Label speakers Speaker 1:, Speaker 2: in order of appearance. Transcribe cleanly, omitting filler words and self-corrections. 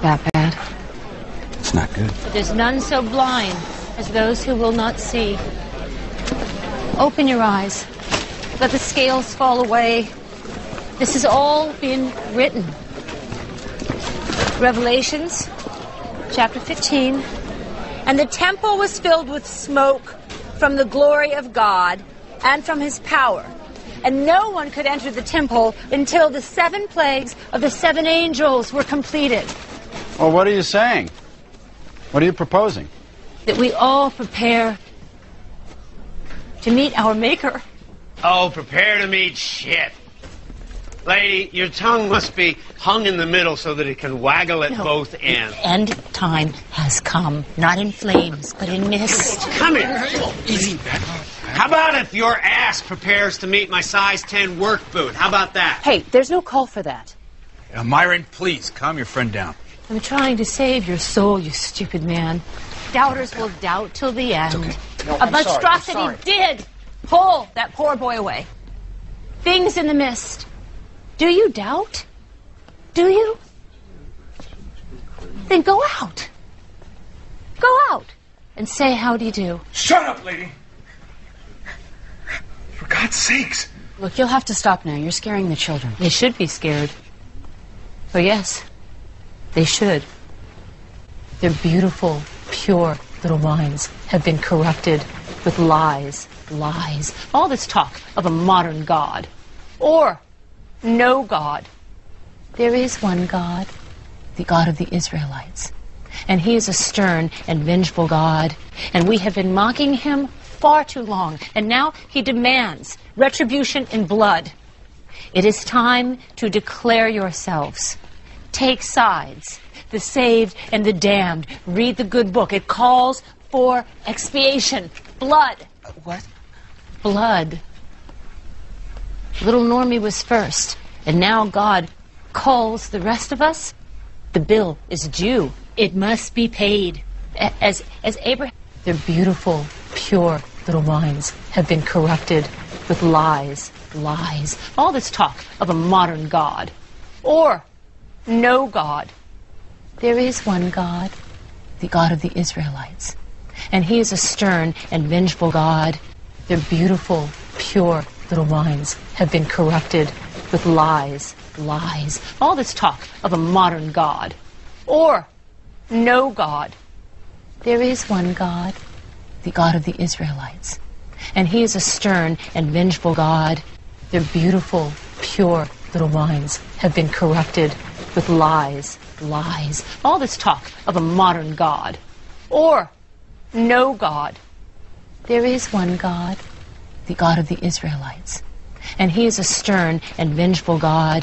Speaker 1: that bad?
Speaker 2: It's not good.
Speaker 3: There's none so blind as those who will not see. Open your eyes. Let the scales fall away. This has all been written. Revelations, chapter 15. And the temple was filled with smoke from the glory of God and from his power. And no one could enter the temple until the 7 plagues of the 7 angels were completed.
Speaker 2: Well, what are you saying? What are you proposing?
Speaker 3: That we all prepare to meet our Maker.
Speaker 4: Oh, prepare to meet shit. Lady, your tongue must be hung in the middle so that it can waggle at both ends.
Speaker 3: The end time has come, not in flames, but in mist.
Speaker 4: Come here. Easy. How about if your ass prepares to meet my size 10 work boot? How about that?
Speaker 1: Hey, there's no call for that.
Speaker 5: Myron, please, calm your friend down.
Speaker 3: I'm trying to save your soul, you stupid man. Doubters will doubt till the end.
Speaker 5: Okay.
Speaker 1: No,
Speaker 3: A monstrosity did pull that poor boy away. Things in the mist. Do you doubt? Do you? Then go out. Go out and say how do you do.
Speaker 5: Shut up, lady! For God's sakes!
Speaker 1: Look, you'll have to stop now. You're scaring the children.
Speaker 3: They should be scared. Oh, yes. They should. Their beautiful, pure little minds have been corrupted with lies, lies. All this talk of a modern God. Or no God. There is one God, the God of the Israelites. And he is a stern and vengeful God. And we have been mocking him far too long. And now he demands retribution in blood. It is time to declare yourselves. Take sides. The saved and the damned. Read the good book. It calls for expiation. Blood.
Speaker 5: What?
Speaker 3: Blood. Little Normie was first, and now God calls the rest of us. The bill is due. It must be paid. As Abraham, their beautiful, pure little minds have been corrupted with lies, lies. All this talk of a modern God. Or no God. There is one God, the God of the Israelites. And he is a stern and vengeful God. Their beautiful, pure little minds have been corrupted with lies, lies. All this talk of a modern God. Or no God. There is one God, the God of the Israelites. And he is a stern and vengeful God. Their beautiful, pure little minds have been corrupted with lies, lies. All this talk of a modern God. Or no God. There is one God, the God of the Israelites. And he is a stern and vengeful God.